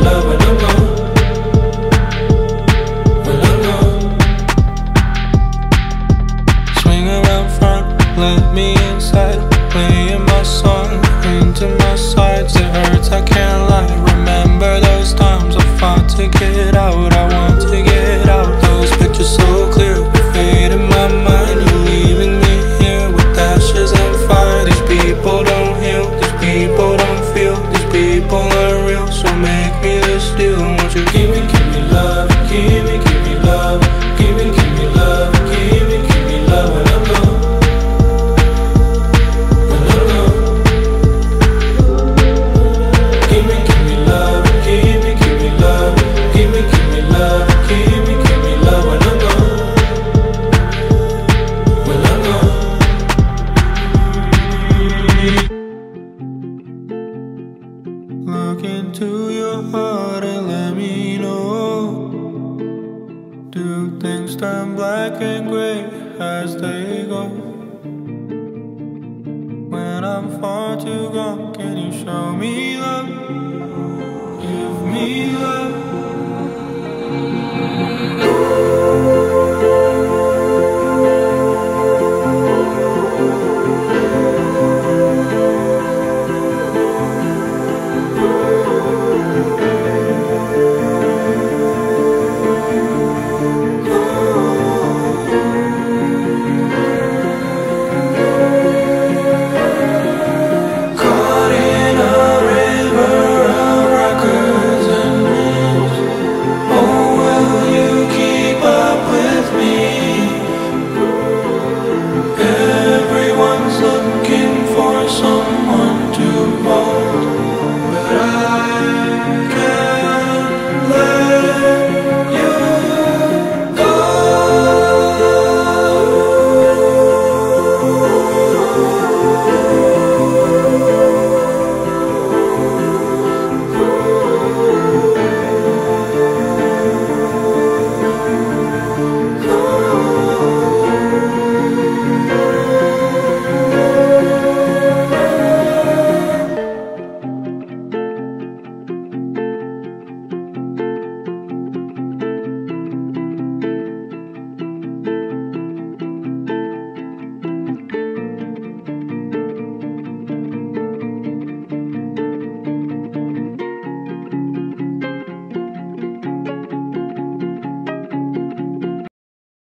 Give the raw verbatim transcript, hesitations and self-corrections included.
love when I'm gone. When I'm gone. Swing around front, let me inside. Playing my song into my sides. It hurts, I can't lie. Remember those times I fought to get out. I want to get out. Those pictures so clear, fade in my mind. You're leaving me here with ashes and fire. These people don't heal, these people don't feel, these people aren't real. So make me this deal. Won't you give me, give me love, give me, give me love, give me, give me love, give me, give me love when I'm gone. When I'm gone. Give me, give me love, give me, give me love, give me, give me love, give me, give me love when I'm gone. When I'm gone. Look into your heart and let me know. Do things turn black and gray as they go? When I'm far too gone, can you show me love?